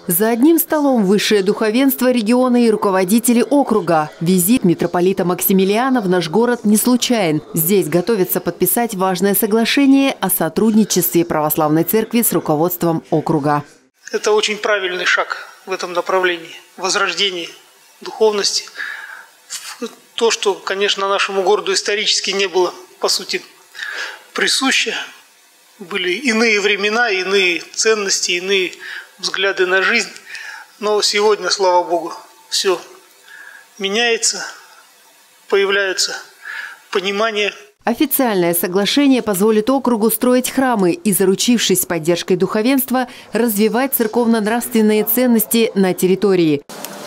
За одним столом высшее духовенство региона и руководители округа. Визит митрополита Максимилиана в наш город не случайен. Здесь готовятся подписать важное соглашение о сотрудничестве православной церкви с руководством округа. Это очень правильный шаг в этом направлении, возрождения духовности. То, что, конечно, нашему городу исторически не было, по сути, присуще. Были иные времена, иные ценности, иные взгляды на жизнь. Но сегодня, слава Богу, все меняется, появляются понимания. Официальное соглашение позволит округу строить храмы и, заручившись поддержкой духовенства, развивать церковно-нравственные ценности на территории.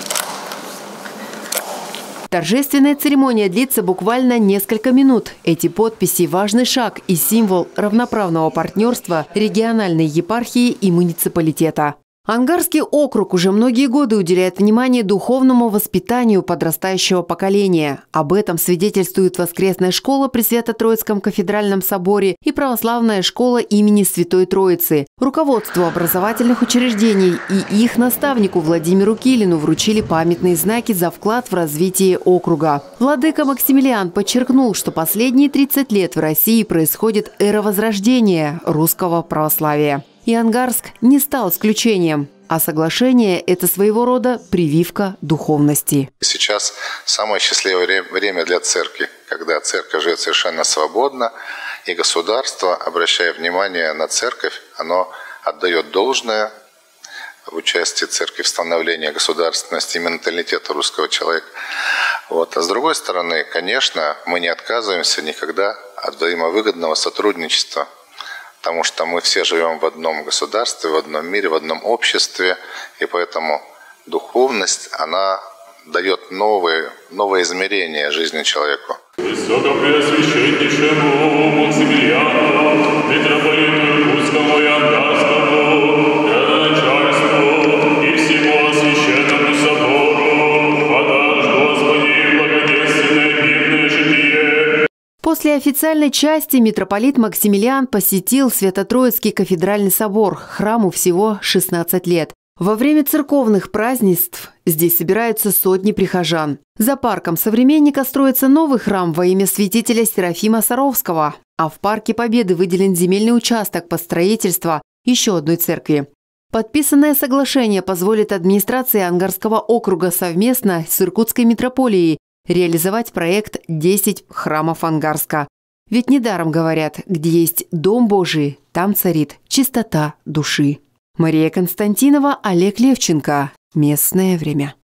Торжественная церемония длится буквально несколько минут. Эти подписи – важный шаг и символ равноправного партнерства региональной епархии и муниципалитета. Ангарский округ уже многие годы уделяет внимание духовному воспитанию подрастающего поколения. Об этом свидетельствует воскресная школа при Свято-Троицком кафедральном соборе и православная школа имени Святой Троицы. Руководству образовательных учреждений и их наставнику Владимиру Килину вручили памятные знаки за вклад в развитие округа. Владыка Максимилиан подчеркнул, что последние 30 лет в России происходит эра возрождения русского православия. И Ангарск не стал исключением, а соглашение – это своего рода прививка духовности. Сейчас самое счастливое время для церкви, когда церковь живет совершенно свободно, и государство, обращая внимание на церковь, оно отдает должное в участии церкви в становлении государственности и менталитета русского человека. А с другой стороны, конечно, мы не отказываемся никогда от взаимовыгодного сотрудничества. Потому что мы все живем в одном государстве, в одном мире, в одном обществе. И поэтому духовность, она дает новые измерения жизни человеку. Высокопреосвященнейшему Максимилиану, митрополиту Иркутскому и Ангарскому, градоначальству и всему священному собору, подашь, Господи, благоденственное мирное житие. После официальной части митрополит Максимилиан посетил Свято-Троицкий кафедральный собор. Храму всего 16 лет. Во время церковных празднеств здесь собираются сотни прихожан. За парком современника строится новый храм во имя святителя Серафима Саровского. А в Парке Победы выделен земельный участок под строительство еще одной церкви. Подписанное соглашение позволит администрации Ангарского округа совместно с Иркутской митрополией реализовать проект «10 храмов Ангарска». Ведь недаром говорят, где есть Дом Божий, там царит чистота души. Мария Константинова, Олег Левченко. Местное время.